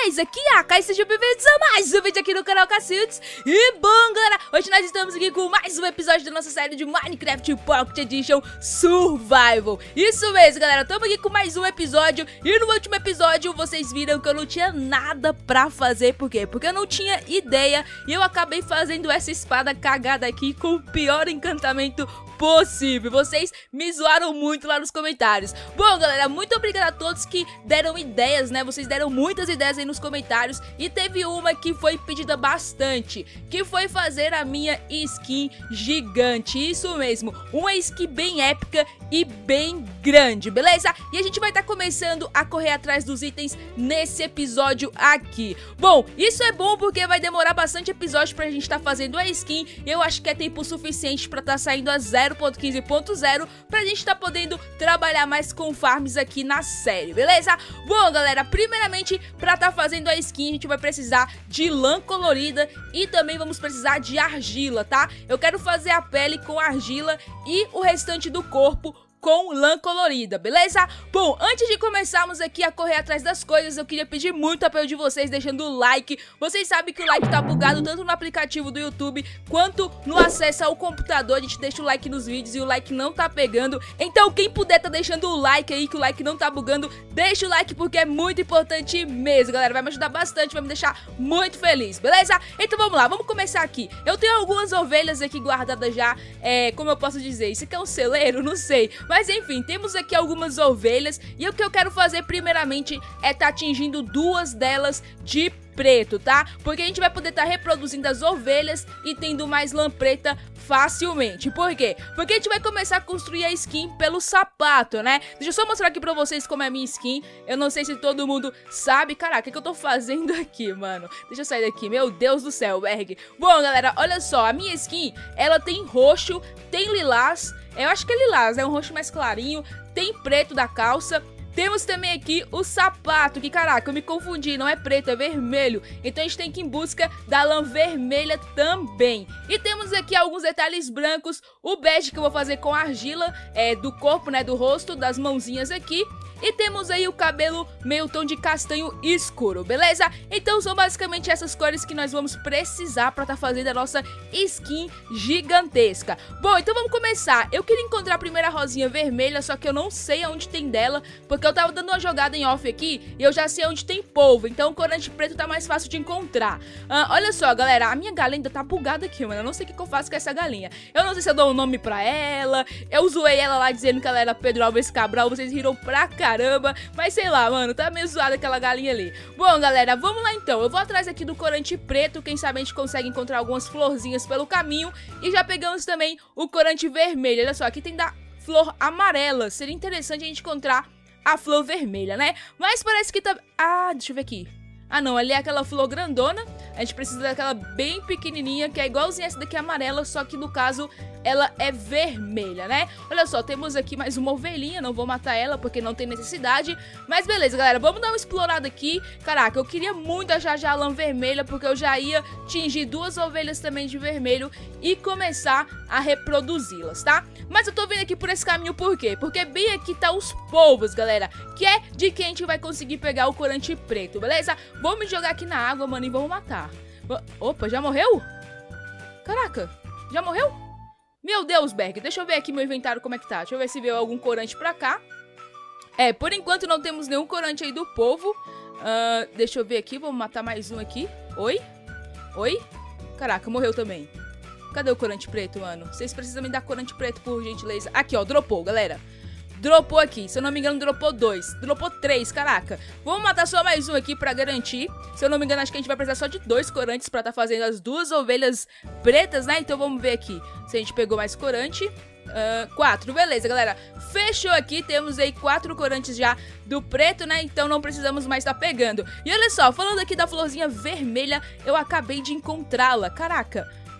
vocês? Aqui é a Kai, sejam bem-vindos a mais um vídeo aqui no canal Cacildes. E bom, galera, hoje nós estamos aqui com mais um episódio da nossa série de Minecraft Pocket Edition Survival. Isso mesmo, galera, estamos aqui com mais um episódio. E no último episódio vocês viram que eu não tinha nada pra fazer. Por quê? Porque eu não tinha ideia e eu acabei fazendo essa espada cagada aqui com o pior encantamento possível. Vocês me zoaram muito lá nos comentários. Bom, galera, muito obrigado a todos que deram ideias, né? Vocês deram muitas ideias aí nos comentários. E teve uma que foi pedida bastante, que foi fazer a minha skin gigante. Isso mesmo, uma skin bem épica e bem grande, beleza? E a gente vai estar começando a correr atrás dos itens nesse episódio aqui. Bom, isso é bom porque vai demorar bastante episódio pra gente estar fazendo a skin. E eu acho que é tempo suficiente pra estar saindo a 0.15.0 pra gente estar podendo trabalhar mais com farms aqui na série, beleza? Bom, galera, primeiramente pra estar fazendo a skin a gente vai precisar de lã colorida e também vamos precisar de argila, tá? Eu quero fazer a pele com argila e o restante do corpo com lã colorida, beleza? Bom, antes de começarmos aqui a correr atrás das coisas, eu queria pedir muito apoio de vocês, deixando o like. Vocês sabem que o like tá bugado tanto no aplicativo do YouTube quanto no acesso ao computador. A gente deixa o like nos vídeos e o like não tá pegando. Então quem puder tá deixando o like aí, que o like não tá bugando, deixa o like porque é muito importante mesmo, galera. Vai me ajudar bastante, vai me deixar muito feliz, beleza? Então vamos lá, vamos começar aqui. Eu tenho algumas ovelhas aqui guardadas já, como eu posso dizer, isso aqui é um celeiro? Não sei. Mas enfim, temos aqui algumas ovelhas e o que eu quero fazer primeiramente é estar atingindo duas delas de preto, tá? Porque a gente vai poder estar reproduzindo as ovelhas e tendo mais lã preta facilmente. Por quê? Porque a gente vai começar a construir a skin pelo sapato, né? Deixa eu só mostrar aqui pra vocês como é a minha skin. Eu não sei se todo mundo sabe. Caraca, o que eu tô fazendo aqui, mano? Deixa eu sair daqui. Meu Deus do céu, Berg. Bom, galera, olha só. A minha skin, ela tem roxo, tem lilás. Eu acho que é lilás, é um roxo mais clarinho. Tem preto da calça. Temos também aqui o sapato, que caraca, eu me confundi, não é preto, é vermelho. Então a gente tem que ir em busca da lã vermelha também. E temos aqui alguns detalhes brancos, o bege que eu vou fazer com argila, do corpo, né, do rosto, das mãozinhas aqui. E temos aí o cabelo meio tom de castanho escuro, beleza? Então são basicamente essas cores que nós vamos precisar pra estar fazendo a nossa skin gigantesca. Bom, então vamos começar. Eu queria encontrar a primeira rosinha vermelha, só que eu não sei aonde tem dela, porque eu tava dando uma jogada em off aqui e eu já sei onde tem polvo, então o corante preto tá mais fácil de encontrar. Olha só, galera, a minha galinha ainda tá bugada aqui, mano. Eu não sei o que eu faço com essa galinha. Eu não sei se eu dou um nome pra ela. Eu zoei ela lá dizendo que ela era Pedro Alves Cabral, vocês riram pra caramba, mas sei lá, mano, tá meio zoada aquela galinha ali. Bom, galera, vamos lá então. Eu vou atrás aqui do corante preto, quem sabe a gente consegue encontrar algumas florzinhas pelo caminho. E já pegamos também o corante vermelho. Olha só, aqui tem da flor amarela. Seria interessante a gente encontrar a flor vermelha, né? Mas parece que tá... Ah, deixa eu ver aqui. Ah, não, ali é aquela flor grandona. A gente precisa daquela bem pequenininha, que é igualzinha essa daqui amarela, só que no caso ela é vermelha, né? Olha só, temos aqui mais uma ovelhinha, não vou matar ela porque não tem necessidade. Mas beleza, galera, vamos dar uma explorada aqui. Caraca, eu queria muito achar já a lã vermelha, porque eu já ia tingir duas ovelhas também de vermelho e começar a reproduzi-las, tá? Mas eu tô vindo aqui por esse caminho por quê? Porque bem aqui tá os polvos, galera, que é de quem a gente vai conseguir pegar o corante preto, beleza? Vou me jogar aqui na água, mano, e vamos matar. Opa, já morreu? Caraca, já morreu? Meu Deus, Berg, deixa eu ver aqui meu inventário como é que tá. Deixa eu ver se veio algum corante pra cá. Por enquanto não temos nenhum corante aí do polvo. Deixa eu ver aqui, vamos matar mais um aqui. Oi? Oi? Caraca, morreu também. Cadê o corante preto, mano? Vocês precisam me dar corante preto, por gentileza. Aqui, ó, dropou, galera. Dropou aqui, se eu não me engano dropou 2, dropou 3, caraca. Vamos matar só mais um aqui pra garantir. Se eu não me engano acho que a gente vai precisar só de 2 corantes pra tá fazendo as duas ovelhas pretas, né? Então vamos ver aqui se a gente pegou mais corante. 4, beleza, galera. Fechou aqui, temos aí 4 corantes já do preto, né? Então não precisamos mais tá pegando. E olha só, falando aqui da florzinha vermelha, eu acabei de encontrá-la, caraca.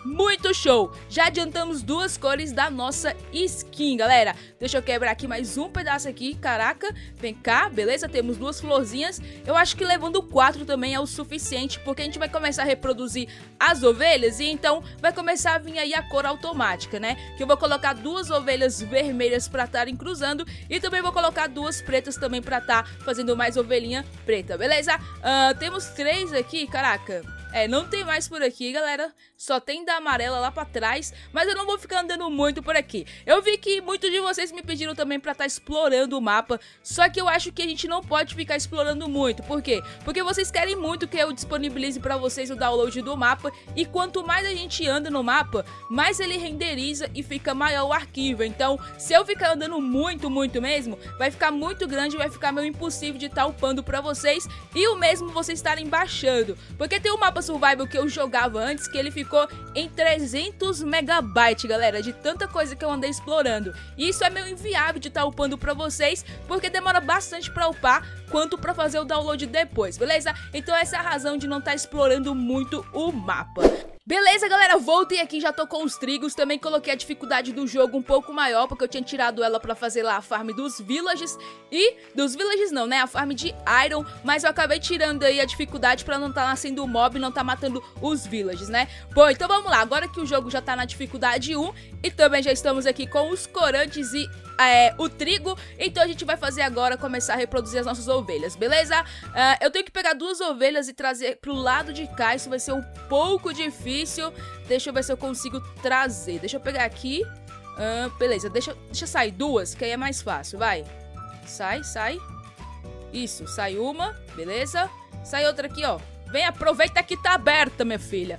Muito show! Já adiantamos 2 cores da nossa skin, galera. Deixa eu quebrar aqui mais um pedaço aqui, caraca. Vem cá, beleza? Temos 2 florzinhas. Eu acho que levando 4 também é o suficiente, porque a gente vai começar a reproduzir as ovelhas e então vai começar a vir aí a cor automática, né? Que eu vou colocar 2 ovelhas vermelhas pra estarem cruzando e também vou colocar 2 pretas também pra estar fazendo mais ovelhinha preta, beleza? Temos 3 aqui, caraca. Não tem mais por aqui, galera. Só tem da amarela lá pra trás. Mas eu não vou ficar andando muito por aqui. Eu vi que muitos de vocês me pediram também pra estar explorando o mapa. Só que eu acho que a gente não pode ficar explorando muito. Por quê? Porque vocês querem muito que eu disponibilize pra vocês o download do mapa. E quanto mais a gente anda no mapa, mais ele renderiza e fica maior o arquivo. Então, se eu ficar andando muito mesmo, vai ficar muito grande e vai ficar meio impossível de estar upando pra vocês. E o mesmo vocês estarem baixando. Porque tem um mapa survival que eu jogava antes, que ele ficou em 300 megabytes, galera, de tanta coisa que eu andei explorando. E isso é meio inviável de estar upando pra vocês, porque demora bastante pra upar, quanto pra fazer o download depois, beleza? Então essa é a razão de não estar explorando muito o mapa. Beleza, galera, voltei aqui, já tô com os trigos, também coloquei a dificuldade do jogo um pouco maior, porque eu tinha tirado ela pra fazer lá a farm dos villages, dos villages não, né, a farm de iron, mas eu acabei tirando aí a dificuldade pra não tá nascendo mob, não tá matando os villages, né. Bom, então vamos lá, agora que o jogo já tá na dificuldade 1, e também já estamos aqui com os corantes e o trigo, então a gente vai fazer agora, começar a reproduzir as nossas ovelhas, beleza? Eu tenho que pegar 2 ovelhas e trazer pro lado de cá, isso vai ser um pouco difícil, deixa eu ver se eu consigo trazer, deixa eu pegar aqui, beleza, deixa sair 2, que aí é mais fácil, vai, sai, isso, sai uma, beleza, sai outra aqui, ó, vem, aproveita que tá aberta, minha filha.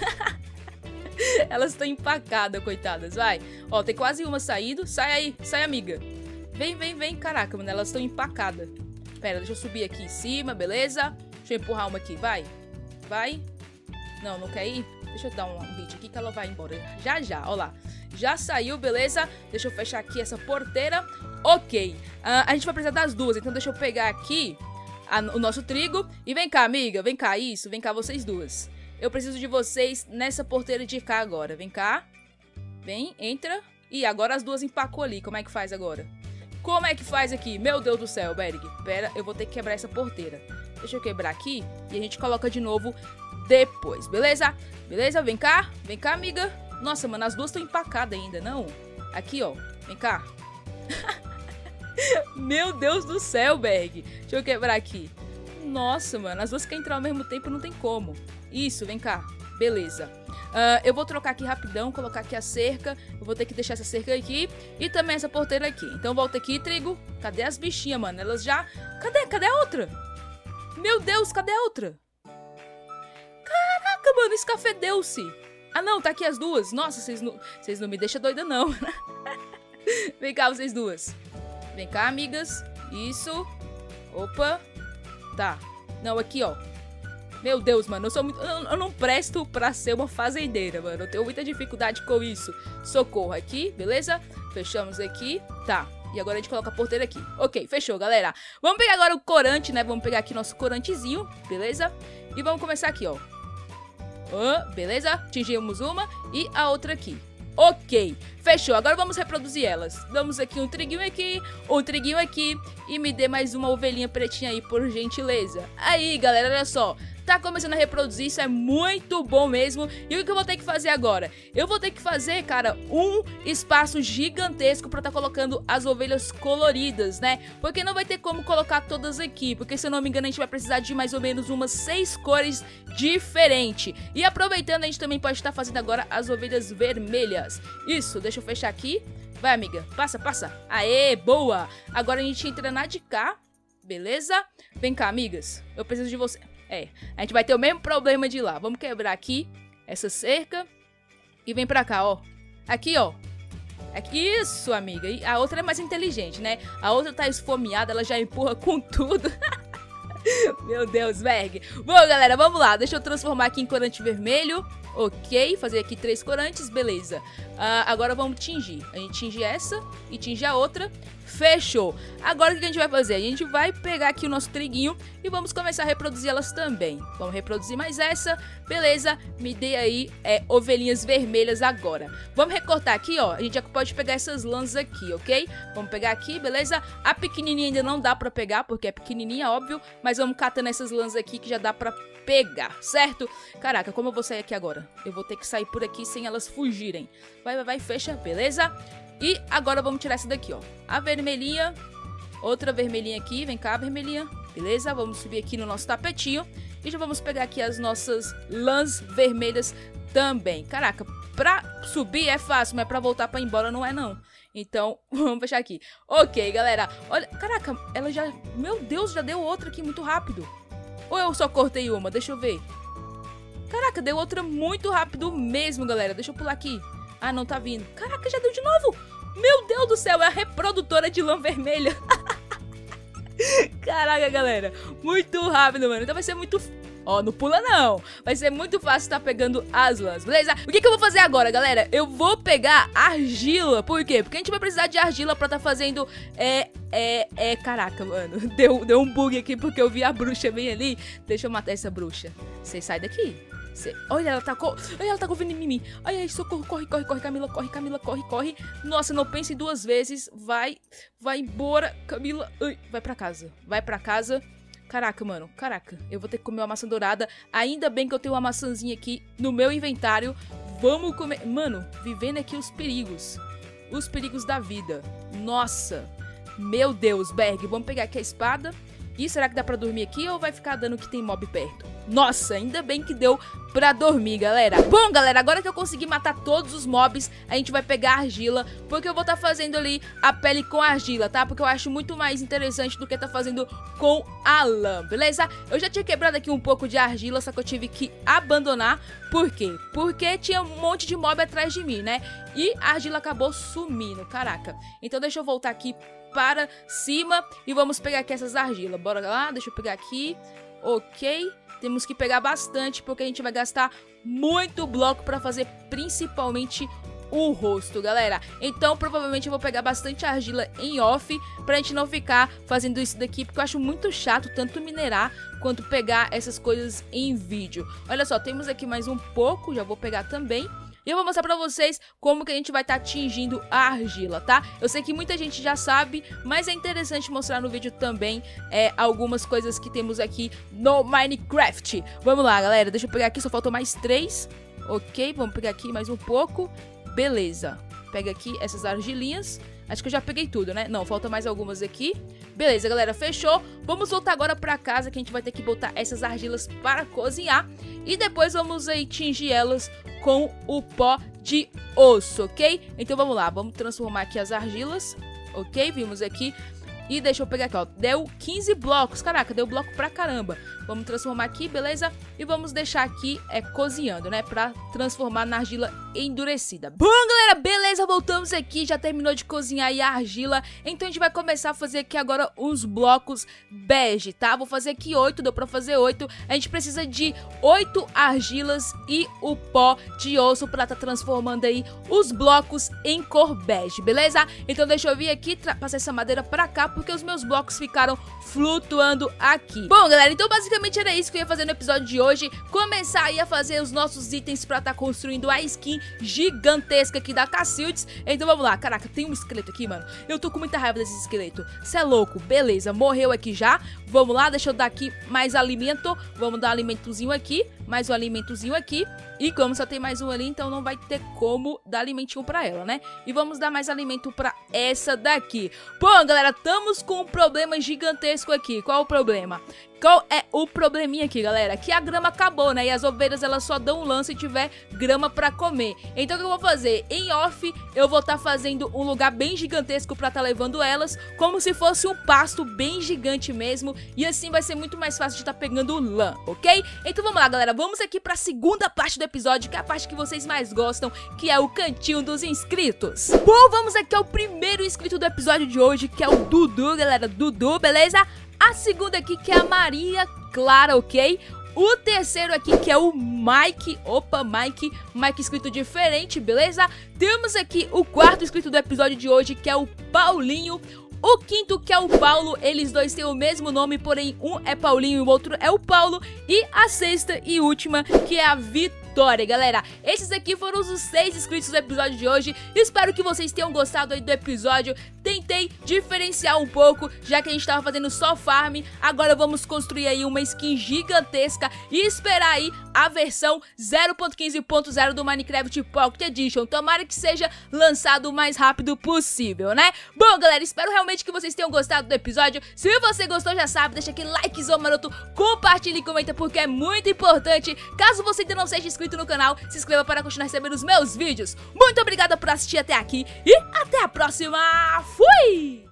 Elas estão empacadas, coitadas, vai. Ó, tem quase uma saindo. Sai aí, sai, amiga. Vem. Caraca, mano, elas estão empacadas. Pera, deixa eu subir aqui em cima, beleza? Deixa eu empurrar uma aqui, vai. Não quer ir? Deixa eu dar um hit aqui que ela vai embora. Já, ó lá. Já saiu, beleza? Deixa eu fechar aqui essa porteira. Ok. A gente vai precisar das 2, então deixa eu pegar aqui o nosso trigo. E vem cá, amiga, vem cá, isso. Vem cá, vocês 2. Eu preciso de vocês nessa porteira de cá agora. Vem cá. Vem, entra. Ih, agora as 2 empacou ali. Como é que faz agora? Como é que faz aqui? Meu Deus do céu, Berg. Pera, eu vou ter que quebrar essa porteira. Deixa eu quebrar aqui e a gente coloca de novo depois, beleza? Beleza? Vem cá, amiga. Nossa, mano, as 2 estão empacadas ainda, não? Aqui, ó. Vem cá. Meu Deus do céu, Berg. Deixa eu quebrar aqui. Nossa, mano, as 2 querem entrar ao mesmo tempo, não tem como. Isso, vem cá. Beleza. Eu vou trocar aqui rapidão, colocar aqui a cerca. Eu vou ter que deixar essa cerca aqui e também essa porteira aqui. Então volta aqui, trigo. Cadê as bichinhas, mano? Elas já... Cadê a outra? Meu Deus, cadê a outra? Caraca, mano, escafedeu-se. Ah, não, tá aqui as 2. Nossa, vocês não me deixam doida, não. Vem cá, vocês 2. Vem cá, amigas. Isso. Opa. Tá. Não, aqui, ó. Meu Deus, mano, eu não presto pra ser uma fazendeira, mano. Eu tenho muita dificuldade com isso. Socorro aqui, beleza? Fechamos aqui. Tá. E agora a gente coloca a porteira aqui. Ok, fechou, galera. Vamos pegar agora o corante, né? Vamos pegar aqui nosso corantezinho, beleza? E vamos começar aqui, ó. Beleza? Atingimos uma e a outra aqui. Ok, fechou. Agora vamos reproduzir elas. Damos aqui um triguinho aqui e me dê mais uma ovelhinha pretinha aí, por gentileza. Aí, galera, olha só. Tá começando a reproduzir, isso é muito bom mesmo. E o que eu vou ter que fazer agora? Eu vou ter que fazer, cara, um espaço gigantesco pra tá colocando as ovelhas coloridas, né? Porque não vai ter como colocar todas aqui, porque se eu não me engano a gente vai precisar de mais ou menos umas 6 cores diferentes. E aproveitando, a gente também pode estar fazendo agora as ovelhas vermelhas. Isso, deixa eu fechar aqui. Vai, amiga, passa. Aê, boa! Agora a gente entra na de cá, beleza? Vem cá, amigas, eu preciso de você. A gente vai ter o mesmo problema de lá. Vamos quebrar aqui essa cerca e vem pra cá, ó. Aqui, ó. Aqui, isso, amiga. E a outra é mais inteligente, né? A outra tá esfomeada, ela já empurra com tudo. Meu Deus, Berg. Bom, galera, vamos lá. Deixa eu transformar aqui em corante vermelho. Ok, fazer aqui 3 corantes, beleza. Agora vamos tingir. A gente tinge essa e tinge a outra. Fechou. Agora o que a gente vai fazer? A gente vai pegar aqui o nosso triguinho e vamos começar a reproduzir elas também. Vamos reproduzir mais essa. Beleza, me dê aí ovelhinhas vermelhas agora. Vamos recortar aqui, ó. A gente já pode pegar essas lãs aqui, ok? Vamos pegar aqui, beleza? A pequenininha ainda não dá pra pegar, porque é pequenininha, óbvio. Mas vamos catando essas lãs aqui que já dá pra pegar, certo? Caraca, como eu vou sair aqui agora? Eu vou ter que sair por aqui sem elas fugirem. Vai, fecha, beleza? E agora vamos tirar essa daqui, ó. A vermelhinha. Outra vermelhinha aqui. Vem cá, vermelhinha. Beleza? Vamos subir aqui no nosso tapetinho. E já vamos pegar aqui as nossas lãs vermelhas também. Caraca, pra subir é fácil, mas pra voltar pra ir embora não é não. Então, vamos fechar aqui. Ok, galera. Olha, caraca, ela já... Meu Deus, já deu outra aqui muito rápido. Ou eu só cortei uma? Deixa eu ver. Caraca, deu outra muito rápido mesmo, galera. Deixa eu pular aqui. Ah, não tá vindo. Caraca, já deu de novo. Meu Deus do céu, é a reprodutora de lã vermelha. Caraca, galera. Muito rápido, mano. Então vai ser muito... Ó, não pula não. Vai ser muito fácil estar pegando as lãs, beleza? O que eu vou fazer agora, galera? Eu vou pegar argila. Por quê? Porque a gente vai precisar de argila pra estar fazendo... Caraca, mano. Deu um bug aqui porque eu vi a bruxa bem ali. Deixa eu matar essa bruxa. Você sai daqui. Olha, ela tá vindo em mim. Ai, socorro, corre, Camila, corre. Nossa, não pense 2 vezes. Vai embora, Camila. Ai, vai pra casa. Caraca, mano, eu vou ter que comer uma maçã dourada. Ainda bem que eu tenho uma maçãzinha aqui no meu inventário. Vamos comer. Mano, vivendo aqui os perigos da vida. Nossa, meu Deus, Berg, vamos pegar aqui a espada. E será que dá pra dormir aqui ou vai ficar dando que tem mob perto? Nossa, ainda bem que deu pra dormir, galera. Bom, galera, agora que eu consegui matar todos os mobs, a gente vai pegar argila, porque eu vou estar fazendo ali a pele com argila, tá? Porque eu acho muito mais interessante do que tá fazendo com a lã, beleza? Eu já tinha quebrado aqui um pouco de argila, só que eu tive que abandonar. Por quê? Porque tinha um monte de mob atrás de mim, né? E a argila acabou sumindo, caraca. Então deixa eu voltar aqui para cima e vamos pegar aqui essas argilas. Bora lá, deixa eu pegar aqui. Ok, temos que pegar bastante porque a gente vai gastar muito bloco para fazer principalmente o rosto, galera. Então provavelmente eu vou pegar bastante argila em off pra gente não ficar fazendo isso daqui, porque eu acho muito chato tanto minerar quanto pegar essas coisas em vídeo. Olha só, temos aqui mais um pouco, já vou pegar também. E eu vou mostrar pra vocês como que a gente vai estar tingindo a argila, tá? Eu sei que muita gente já sabe, mas é interessante mostrar no vídeo também algumas coisas que temos aqui no Minecraft. Vamos lá, galera, deixa eu pegar aqui, só faltam mais 3. Ok, vamos pegar aqui mais um pouco. Beleza, pega aqui essas argilinhas. Acho que eu já peguei tudo, né? Não, falta mais algumas aqui. Beleza, galera, fechou. Vamos voltar agora pra casa, que a gente vai ter que botar essas argilas para cozinhar. E depois vamos aí tingir elas com o pó de osso, ok? Então vamos lá, vamos transformar aqui as argilas. Ok, vimos aqui. E deixa eu pegar aqui, ó, deu 15 blocos, caraca, deu bloco pra caramba. Vamos transformar aqui, beleza? E vamos deixar aqui cozinhando, né, pra transformar na argila endurecida. Bom, galera, beleza, voltamos aqui, já terminou de cozinhar aí a argila. Então a gente vai começar a fazer aqui agora uns blocos bege, tá? Vou fazer aqui 8, deu pra fazer 8. A gente precisa de 8 argilas e o pó de osso pra tá transformando aí os blocos em cor bege, beleza? Então deixa eu vir aqui, passar essa madeira pra cá, porque os meus blocos ficaram flutuando aqui. Bom, galera, então basicamente era isso que eu ia fazer no episódio de hoje. Começar aí a fazer os nossos itens pra tá construindo a skin gigantesca aqui da Cacildes. Então vamos lá. Caraca, tem um esqueleto aqui, mano. Eu tô com muita raiva desse esqueleto. Cê é louco. Beleza, morreu aqui já. Vamos lá, deixa eu dar aqui mais alimento. Vamos dar alimentozinho aqui. Mais um alimentozinho aqui. E como só tem mais um ali, então não vai ter como dar alimentinho pra ela, né? E vamos dar mais alimento pra essa daqui. Bom, galera, estamos com um problema gigantesco aqui. Qual o problema? Qual é o probleminha aqui, galera? Que a grama acabou, né? E as ovelhas, elas só dão um lance se tiver grama pra comer. Então o que eu vou fazer? Em off, eu vou estar fazendo um lugar bem gigantesco pra estar levando elas, como se fosse um pasto bem gigante mesmo. E assim vai ser muito mais fácil de estar pegando lã, ok? Então vamos lá, galera. Vamos aqui pra segunda parte do episódio, que é a parte que vocês mais gostam, que é o cantinho dos inscritos. Bom, vamos aqui ao primeiro inscrito do episódio de hoje, que é o Dudu, galera. Dudu, beleza? A segunda aqui, que é a Maria Clara, ok? o terceiro aqui, que é o Mike. Opa, Mike escrito diferente, beleza? Temos aqui o quarto inscrito do episódio de hoje, que é o Paulinho. O quinto, que é o Paulo, eles dois têm o mesmo nome, porém um é Paulinho e o outro é o Paulo. E a sexta e última, que é a Vitória, galera. Esses aqui foram os 6 inscritos do episódio de hoje. Espero que vocês tenham gostado aí do episódio. Tentei diferenciar um pouco, já que a gente tava fazendo só farm. Agora vamos construir aí uma skin gigantesca e esperar aí a versão 0.15.0 do Minecraft Pocket Edition. Tomara que seja lançado o mais rápido possível, né? Bom, galera, espero realmente que vocês tenham gostado do episódio. Se você gostou, já sabe, deixa aquele likezão maroto, compartilha e comenta porque é muito importante. Caso você ainda não seja inscrito no canal, se inscreva para continuar recebendo os meus vídeos. Muito obrigada por assistir até aqui e até a próxima. Fui!